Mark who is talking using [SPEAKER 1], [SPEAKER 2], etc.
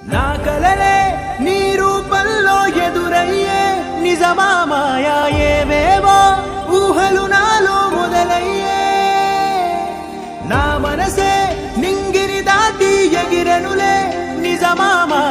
[SPEAKER 1] నా కలలే నీ రూపంలో ఎదురయ్యే నిజమా మాయా ఏవేవో ఊహలు నాలో మొదలయ్యే నా మనసే నింగిని దాటి ఎగిరనులే నిజమా